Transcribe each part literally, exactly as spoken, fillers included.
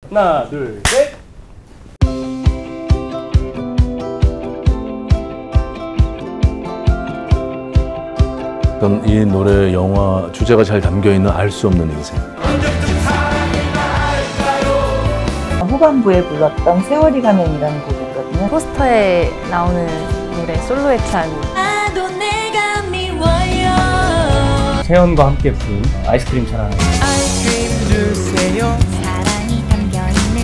하나, 둘, 셋. 전 이 노래, 영화 주제가 잘 담겨있는 알 수 없는 인생. 후반부에 불렀던 세월이 가면이라는 곡이 있거든요. 포스터에 나오는 노래 솔로의 찬. 세연과 함께 부른 아이스크림 사랑. 아이스크림 주세요. 사랑이 담겨있는.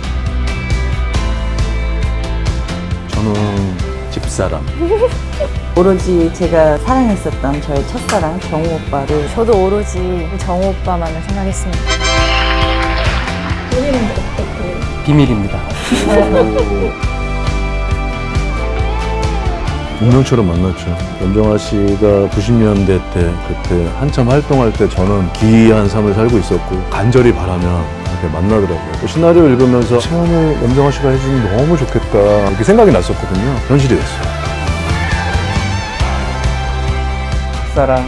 저는 집사람. 오로지 제가 사랑했었던 저의 첫사랑 정우 오빠를. 저도 오로지 정우 오빠만을 생각했습니다. 비밀입니다. 운명처럼 만났죠. 연정아 씨가 구십 년대 때 그때 한참 활동할 때 저는 기이한 삶을 살고 있었고 간절히 바라면 이렇게 만나더라고요. 또 시나리오 읽으면서 세연을 연정아 씨가 해주면 너무 좋겠다 이렇게 생각이 났었거든요. 현실이 됐어요. 사랑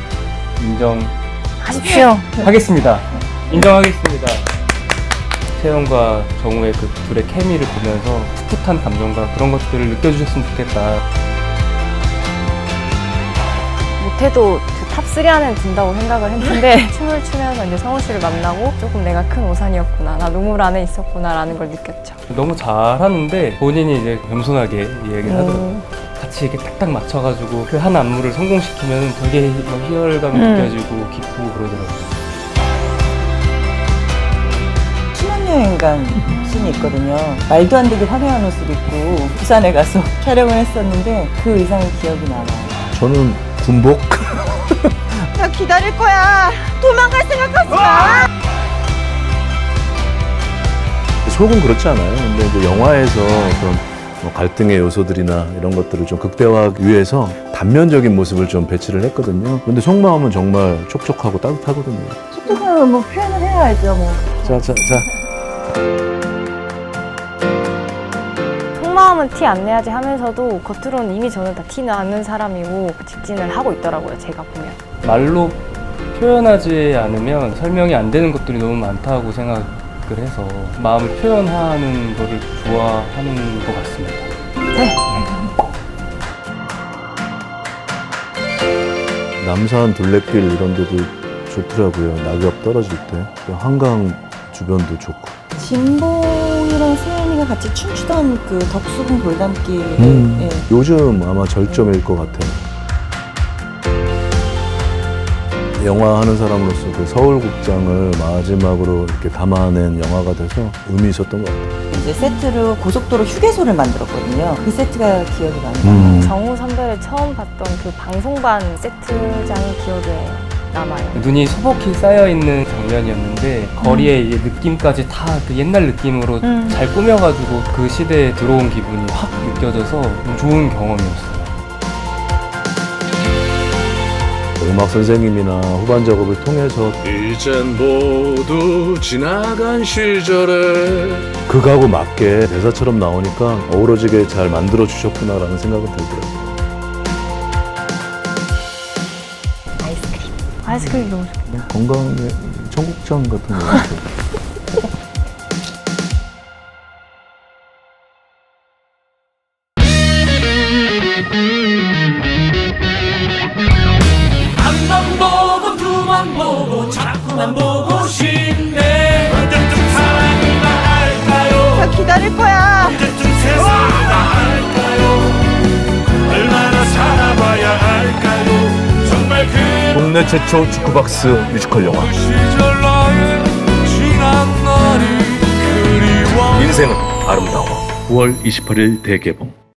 하십시오. 인정하겠습니다. 인정하겠습니다. 세연과 정우의 그 둘의 케미를 보면서 풋풋한 감정과 그런 것들을 느껴주셨으면 좋겠다. 못해도 탑쓰리 안에 든다고 생각을 했는데 춤을 추면서 이제 성우 씨를 만나고 조금 내가 큰 오산이었구나, 나 눈물 안에 있었구나 라는 걸 느꼈죠. 너무 잘하는데 본인이 이제 겸손하게 얘기를 음. 하더라고요. 같이 이렇게 딱딱 맞춰가지고 그 한 안무를 성공시키면 되게 막 희열감이 음. 느껴지고 기쁘고 그러더라고요. 신혼여행간 씬이 있거든요. 말도 안 되게 화려한 옷을 입고 부산에 가서 촬영을 했었는데 그 의상이 기억이 나요. 저는 군복. 나 기다릴 거야. 도망갈 생각하지 마. 속은 그렇지 않아요. 근데 이제 영화에서 그런 뭐 갈등의 요소들이나 이런 것들을 좀 극대화하기 위해서 단면적인 모습을 좀 배치를 했거든요. 근데 속마음은 정말 촉촉하고 따뜻하거든요. 촉촉하면 뭐 표현을 해야죠, 뭐. 자, 자, 자. 속마음은 티 안 내야지 하면서도 겉으로는 이미 저는 다 티 나는 사람이고 직진을 하고 있더라고요, 제가 보면. 말로 표현하지 않으면 설명이 안 되는 것들이 너무 많다고 생각을 해서 마음을 표현하는 거를 좋아하는 것 같습니다. 네. 남산 둘레길 이런 데도 좋더라고요. 낙엽 떨어질 때. 한강 주변도 좋고. 진봉이랑 세연이가 같이 춤추던 그 덕수궁 돌담길. 음, 예. 요즘 아마 절정일 것 같아요. 영화 하는 사람으로서 그 서울극장을 마지막으로 이렇게 담아낸 영화가 돼서 의미 있었던 것 같아요. 이제 세트로 고속도로 휴게소를 만들었거든요. 그 세트가 기억이 많이 나요. 음. 정우 선배를 처음 봤던 그 방송반 세트장이 기억에 남아요. 눈이 소복히 쌓여있는 장면이었는데 거리의 이제 느낌까지 다 그 옛날 느낌으로 음. 잘 꾸며가지고 그 시대에 들어온 기분이 확 느껴져서 좋은 경험이었어요. 음악 선생님이나 후반 작업을 통해서 이젠 모두 지나간 시절에 극하고 맞게 대사처럼 나오니까 어우러지게 잘 만들어 주셨구나라는 생각은 들더라고요. 아이스크림. 아이스크림 너무 좋겠다. 건강에 청국장 같은 거 같아요. 한번 보고 두 번 보고 자꾸만 보고 싶네. 언제쯤 사랑이 나을까요? 나 기다릴 거야. 언제쯤 세상이 나을까요? 얼마나 살아봐야 할까요? 정말 그 국내 최초 주크박스 뮤지컬 영화 시절 나의 지난 날이 그리워. 인생은 아름다워 구월 이십팔일 대개봉.